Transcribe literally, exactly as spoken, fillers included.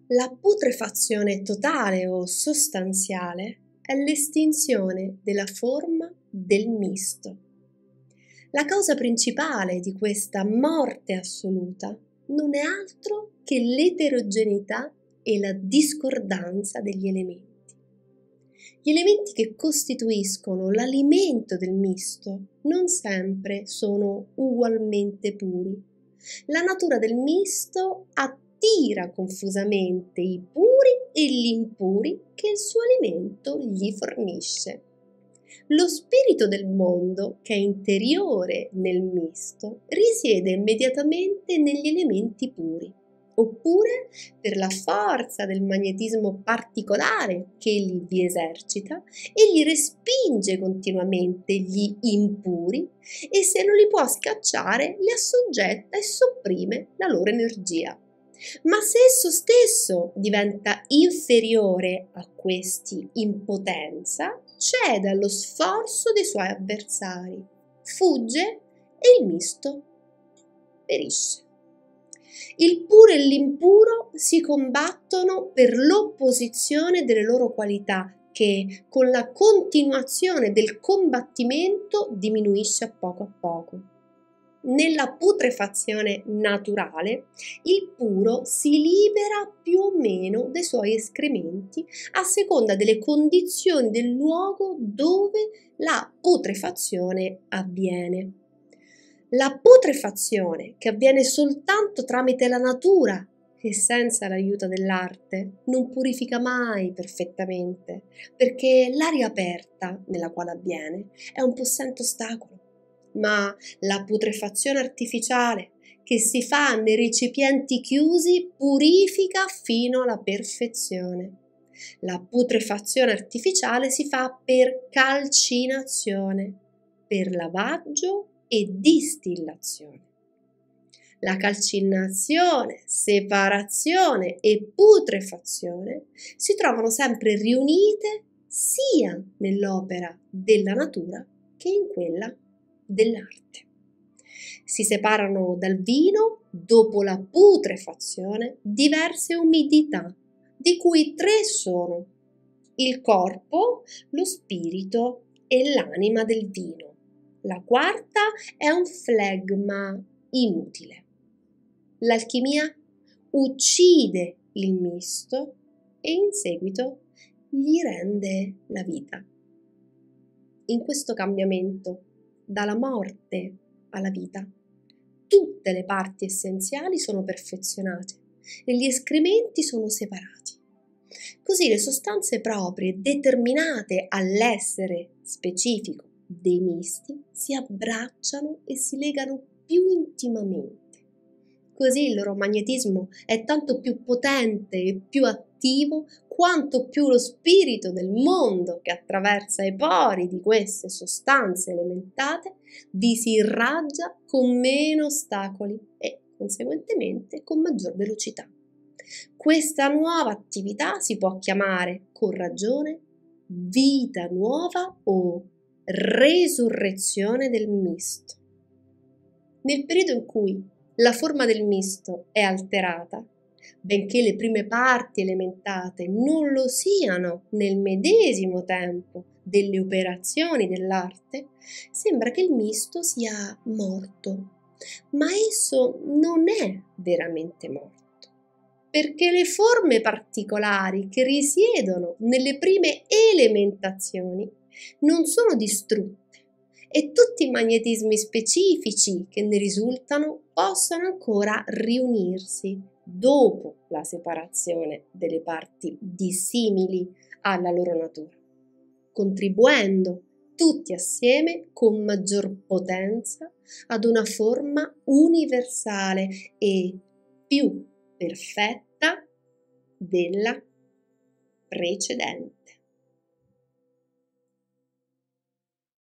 La putrefazione totale o sostanziale è l'estinzione della forma del misto. La causa principale di questa morte assoluta non è altro che l'eterogeneità e la discordanza degli elementi. Gli elementi che costituiscono l'alimento del misto non sempre sono ugualmente puri. La natura del misto attira confusamente i puri e gli impuri che il suo alimento gli fornisce. Lo spirito del mondo, che è interiore nel misto, risiede immediatamente negli elementi puri, oppure per la forza del magnetismo particolare che egli vi esercita, egli respinge continuamente gli impuri e se non li può scacciare li assoggetta e sopprime la loro energia. Ma se esso stesso diventa inferiore a questi in potenza, cede allo sforzo dei suoi avversari, fugge e il misto perisce. Il puro e l'impuro si combattono per l'opposizione delle loro qualità che con la continuazione del combattimento diminuisce a poco a poco. Nella putrefazione naturale, il puro si libera più o meno dei suoi escrementi a seconda delle condizioni del luogo dove la putrefazione avviene. La putrefazione, che avviene soltanto tramite la natura e senza l'aiuto dell'arte, non purifica mai perfettamente, perché l'aria aperta nella quale avviene è un possente ostacolo. Ma la putrefazione artificiale che si fa nei recipienti chiusi purifica fino alla perfezione. La putrefazione artificiale si fa per calcinazione, per lavaggio e distillazione. La calcinazione, separazione e putrefazione si trovano sempre riunite sia nell'opera della natura che in quella dell'arte. Si separano dal vino, dopo la putrefazione, diverse umidità, di cui tre sono: il corpo, lo spirito e l'anima del vino. La quarta è un flegma inutile. L'alchimia uccide il misto e in seguito gli rende la vita. In questo cambiamento, dalla morte alla vita, tutte le parti essenziali sono perfezionate e gli escrementi sono separati. Così le sostanze proprie determinate all'essere specifico dei misti si abbracciano e si legano più intimamente. Così il loro magnetismo è tanto più potente e più attivo quanto più lo spirito del mondo che attraversa i pori di queste sostanze elementate vi si irraggia con meno ostacoli e conseguentemente con maggior velocità. Questa nuova attività si può chiamare con ragione vita nuova o resurrezione del misto. Nel periodo in cui la forma del misto è alterata, benché le prime parti elementate non lo siano nel medesimo tempo delle operazioni dell'arte, sembra che il misto sia morto, ma esso non è veramente morto, perché le forme particolari che risiedono nelle prime elementazioni non sono distrutte e tutti i magnetismi specifici che ne risultano possono ancora riunirsi dopo la separazione delle parti dissimili alla loro natura, contribuendo tutti assieme con maggior potenza ad una forma universale e più perfetta della precedente.